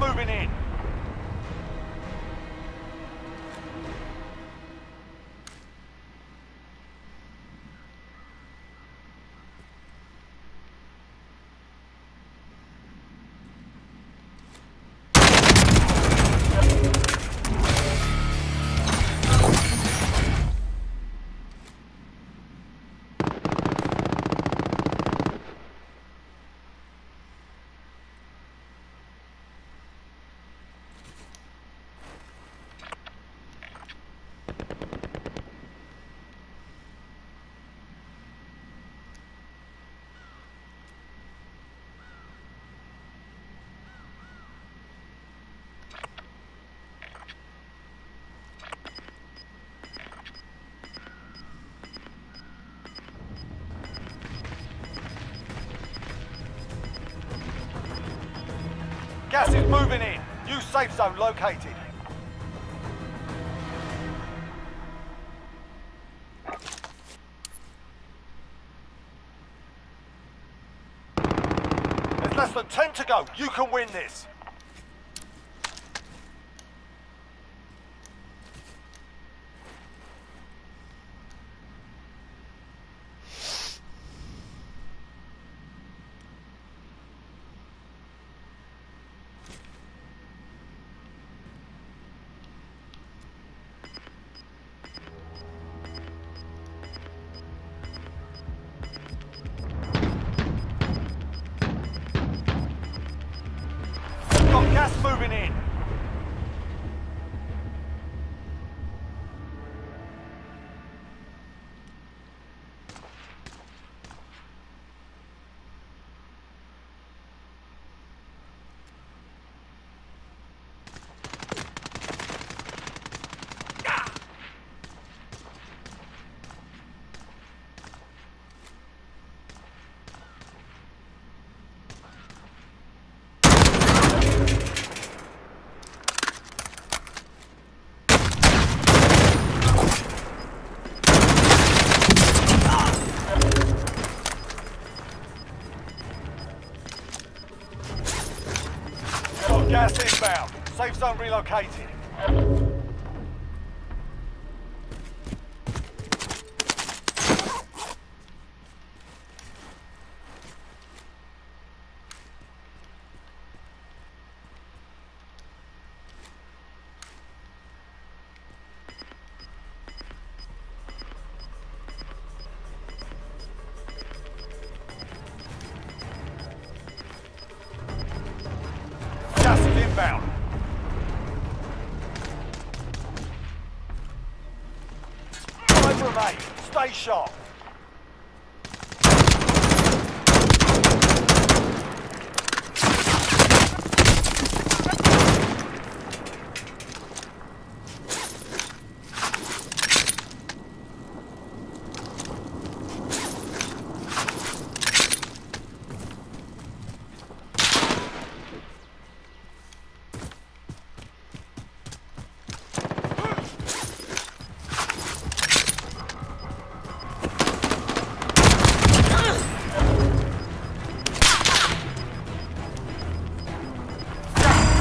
moving in. Gas is moving in. New safe zone located. There's less than 10 to go. You can win this. Got gas moving in. Gas inbound. Safe zone relocated. Gas is inbound. Five remain. Stay sharp.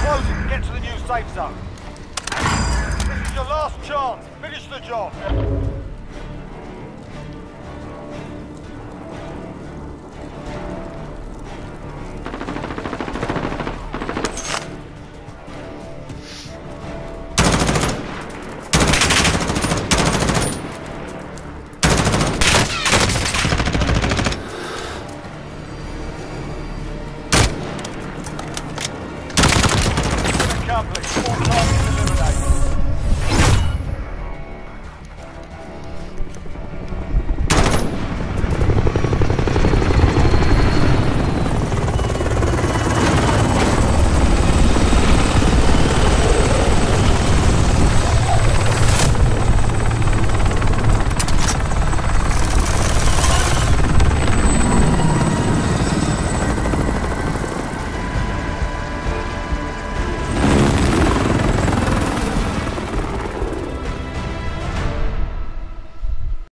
Get to the new safe zone. This is your last chance. Finish the job.